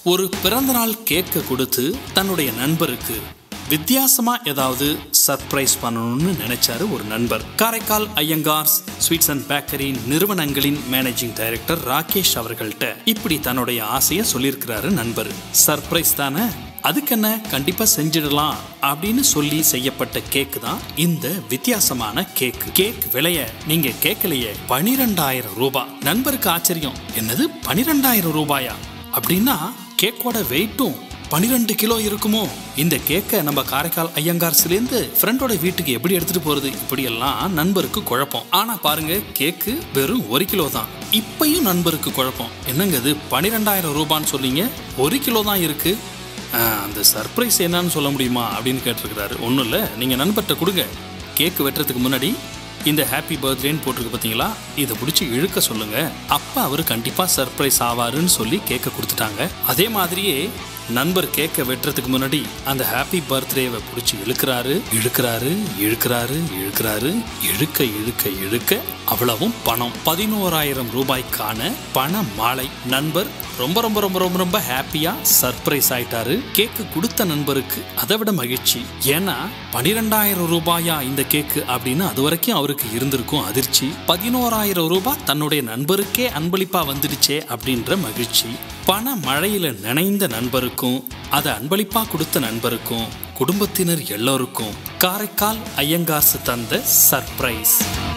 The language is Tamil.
ஒரு பிறந்தநாள் கேக்க கொடுத்து தன்னுடைய நண்பருக்கு வித்தியாசமா ஏதாவது சர்ப்ரைஸ் பண்ணணும்னு நினைச்சாரு ஒரு நண்பர். Karaikal Iyengars sweets and bakery நிறுவனங்களின் மேனேஜிங் டைரக்டர் ராகேஷ் அவர்கள்ட்ட இப்படி தன்னுடைய ஆசைய சொல்லியிருக்கிறாரு நண்பர். சர்ப்ரைஸ் தானே, அதுக்கு என்ன, கண்டிப்பா செஞ்சிடலாம் அப்படின்னு சொல்லி செய்யப்பட்ட கேக் தான் இந்த வித்தியாசமான கேக். கேக் விலைய நீங்க கேட்கலையே, 12,000 ரூபாய். நண்பருக்கு ஆச்சரியம், என்னது 12,000 ரூபாயா? அப்படின்னா கேக்கோட வெயிட்டும் 12 கிலோ இருக்குமோ? இந்த கேக்கை நம்ம காரைக்கால் ஐயங்கார்ஸ்லேருந்து ஃப்ரெண்டோட வீட்டுக்கு எப்படி எடுத்துட்டு போறது, இப்படி எல்லாம் நண்பருக்கு குழப்பம். ஆனா பாருங்க, கேக்கு வெறும் 1 கிலோ தான். இப்பயும் நண்பருக்கு குழப்பம், என்னங்க இது 12,000 ரூபான்னு சொல்லிங்க, 1 கிலோ தான் இருக்கு, அந்த சர்ப்ரைஸ் என்னன்னு சொல்ல முடியுமா அப்படின்னு கேட்டிருக்கிறாரு. ஒன்றும் இல்லை, நீங்கள் நண்பர்கிட்ட கொடுங்க, கேக்கு வெட்டுறதுக்கு முன்னாடி இந்த ஹாப்பி பர்த்டேன்னு போட்டிருக்கு பார்த்தீங்களா, இதை பிடிச்சி இழுக்க சொல்லுங்க, அப்போ அவர் கண்டிப்பாக சர்ப்ரைஸ் ஆவாருன்னு சொல்லி கேக்கை கொடுத்துட்டாங்க. அதே மாதிரியே நண்பர் கேக்கை வெட்டுறதுக்கு முன்னாடி அந்த ஹாப்பி பர்த்டேவை பிடிச்சி இழுக்கிறாரு இழுக்கிறாரு இழுக்கிறாரு இழுக்கிறாரு இழுக்க இழுக்க இழுக்க அவ்வளவும் பணம். 11,000 ரூபாய்க்கான பண மாலை. நண்பர் ரொம்ப ரொம்ப ரொம்ப ரொம்ப ரொம்ப ஹாப்பியா சர்ப்ரைஸ் ஆயிட்டாரு. கேக்கு கொடுத்த நண்பருக்கு அதை விட மகிழ்ச்சி. ஏன்னா 12,000 ரூபாயா இந்த கேக்கு அப்படின்னு அது வரைக்கும் அவருக்கு இருந்திருக்கும் அதிர்ச்சி. 11,000 ரூபாய் தன்னுடைய நண்பருக்கே அன்பளிப்பா வந்துடுச்சே அப்படின்ற மகிழ்ச்சி. பண மழையில நினைந்த நண்பருக்கும் அதை அன்பளிப்பா கொடுத்த நண்பருக்கும் குடும்பத்தினர் எல்லோருக்கும் காரைக்கால் ஐயங்கார்ஸ் தந்த சர்ப்ரைஸ்.